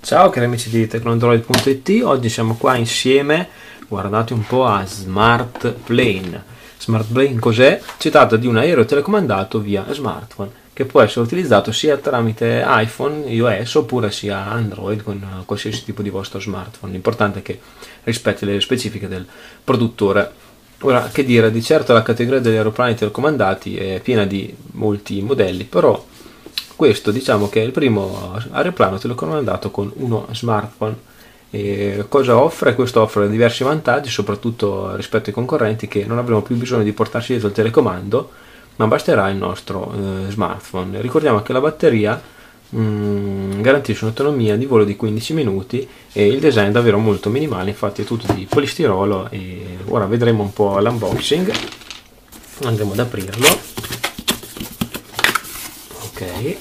Ciao cari amici di Tecnoandroid.it, oggi siamo qua insieme, guardate un po', a Smart Plane. Smart Plane cos'è? Si tratta di un aereo telecomandato via smartphone che può essere utilizzato sia tramite iPhone, iOS oppure sia Android con qualsiasi tipo di vostro smartphone. L'importante è che rispetti le specifiche del produttore. Ora, che dire, di certo la categoria degli aeroplani telecomandati è piena di molti modelli, però questo diciamo che è il primo aeroplano telecomandato con uno smartphone. E cosa offre? Questo offre diversi vantaggi, soprattutto rispetto ai concorrenti, che non avremo più bisogno di portarci dietro il telecomando, ma basterà il nostro smartphone. Ricordiamo che la batteria garantisce un'autonomia di volo di 15 minuti e il design è davvero molto minimale, infatti è tutto di polistirolo. E ora vedremo un po' l'unboxing, andremo ad aprirlo. Ok,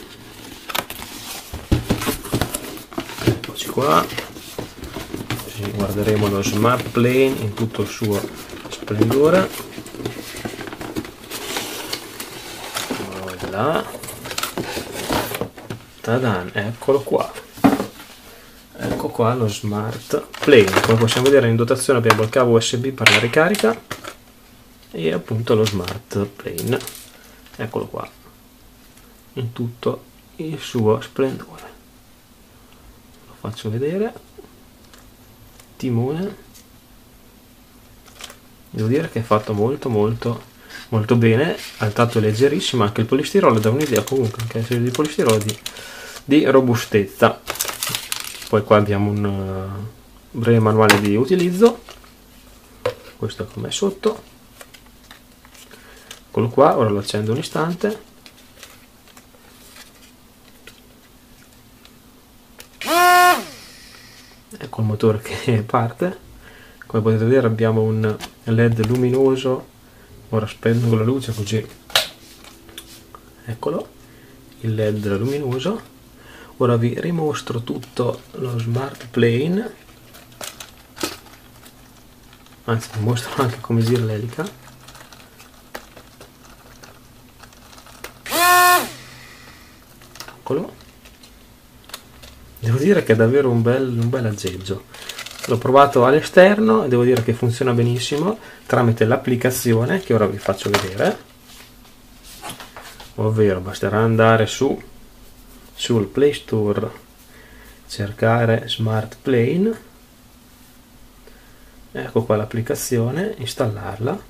eccoci qua, così guarderemo lo Smart Plane in tutto il suo splendore. Voilà. Tadan, eccolo qua. Ecco qua lo Smart Plane. Come possiamo vedere, in dotazione abbiamo il cavo USB per la ricarica e appunto lo Smart Plane. Eccolo qua, in tutto il suo splendore. Lo faccio vedere. Timone, devo dire che è fatto molto bene. Al tatto è leggerissimo, anche il polistirolo dà un'idea comunque, anche se di polistirolo di robustezza. Poi qua abbiamo un breve manuale di utilizzo, questo è com'è sotto. Eccolo qua, ora lo accendo un istante. Ecco il motore che parte. Come potete vedere abbiamo un LED luminoso. Ora spendo la luce così, eccolo il LED luminoso. Ora vi rimostro tutto lo Smart Plane, anzi vi mostro anche come gira l'elica. Eccolo, devo dire che è davvero un bel aggeggio. L'ho provato all'esterno e devo dire che funziona benissimo tramite l'applicazione che ora vi faccio vedere, ovvero basterà andare sul Play Store, cercare Smart Plane, ecco qua l'applicazione, installarla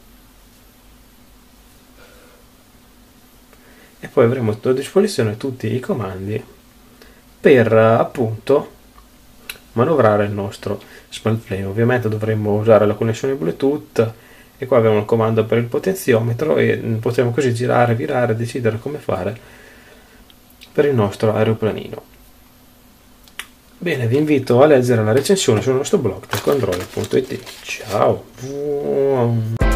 e poi avremo a disposizione tutti i comandi per appunto manovrare il nostro Smart Plane. Ovviamente dovremmo usare la connessione Bluetooth e qua abbiamo il comando per il potenziometro e potremo così girare, virare, decidere come fare per il nostro aeroplanino. Bene, vi invito a leggere la recensione sul nostro blog tecnoandroid.it. Ciao!